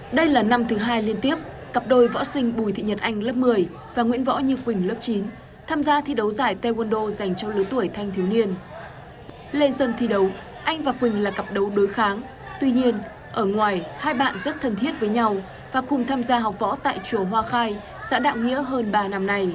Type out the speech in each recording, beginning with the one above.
Đây là năm thứ hai liên tiếp, cặp đôi võ sinh Bùi Thị Nhật Anh lớp 10 và Nguyễn Võ Như Quỳnh lớp 9 tham gia thi đấu giải Taekwondo dành cho lứa tuổi thanh thiếu niên. Lên sân thi đấu, Anh và Quỳnh là cặp đấu đối kháng. Tuy nhiên, ở ngoài, hai bạn rất thân thiết với nhau và cùng tham gia học võ tại chùa Hoa Khai, xã Đạo Nghĩa hơn 3 năm nay.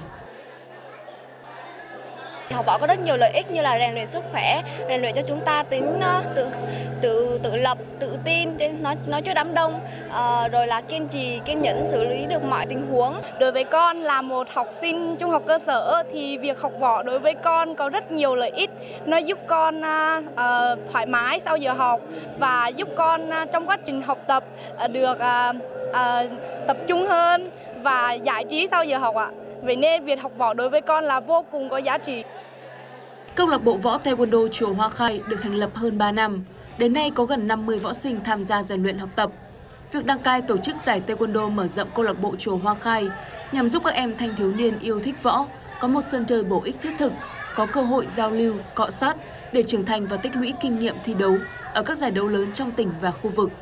Học võ có rất nhiều lợi ích như là rèn luyện sức khỏe, rèn luyện cho chúng ta tính tự lập, tự tin, nói trước đám đông, rồi là kiên trì, kiên nhẫn xử lý được mọi tình huống. Đối với con là một học sinh trung học cơ sở thì việc học võ đối với con có rất nhiều lợi ích. Nó giúp con thoải mái sau giờ học và giúp con trong quá trình học tập được tập trung hơn và giải trí sau giờ học ạ. Vậy nên việc học võ đối với con là vô cùng có giá trị. Câu lạc bộ võ Taekwondo chùa Hoa Khai được thành lập hơn 3 năm. Đến nay có gần 50 võ sinh tham gia rèn luyện học tập. Việc đăng cai tổ chức giải Taekwondo mở rộng câu lạc bộ chùa Hoa Khai nhằm giúp các em thanh thiếu niên yêu thích võ có một sân chơi bổ ích thiết thực, có cơ hội giao lưu, cọ sát để trưởng thành và tích lũy kinh nghiệm thi đấu ở các giải đấu lớn trong tỉnh và khu vực.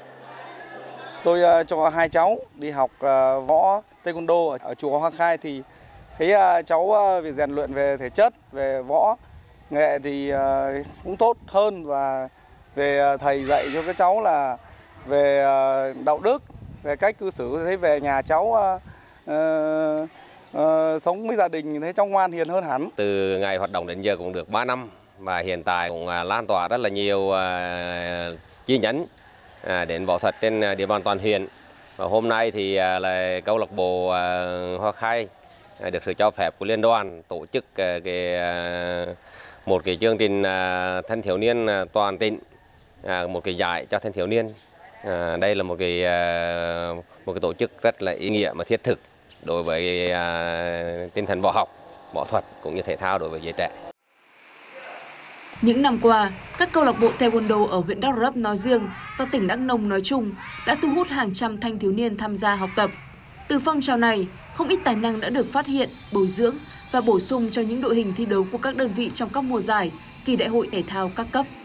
Tôi cho hai cháu đi học võ Taekwondo ở chùa Hoa Khai thì thấy cháu việc rèn luyện về thể chất, về võ nghệ thì cũng tốt hơn, và về thầy dạy cho các cháu là về đạo đức, về cách cư xử, thấy về nhà cháu sống với gia đình thấy cháu ngoan hiền hơn hẳn. Từ ngày hoạt động đến giờ cũng được 3 năm và hiện tại cũng lan tỏa rất là nhiều chi nhánh đến võ thuật trên địa bàn toàn huyện. Và hôm nay thì là câu lạc bộ Hoa Khai được sự cho phép của liên đoàn tổ chức một cái chương trình thanh thiếu niên toàn tỉnh, một cái giải cho thanh thiếu niên. Đây là một cái tổ chức rất là ý nghĩa và thiết thực đối với tinh thần võ học, võ thuật cũng như thể thao đối với giới trẻ. Những năm qua, các câu lạc bộ Taekwondo ở huyện Đắk Rấp nói riêng và tỉnh Đắk Nông nói chung đã thu hút hàng trăm thanh thiếu niên tham gia học tập. Từ phong trào này, không ít tài năng đã được phát hiện, bồi dưỡng và bổ sung cho những đội hình thi đấu của các đơn vị trong các mùa giải, kỳ đại hội thể thao các cấp.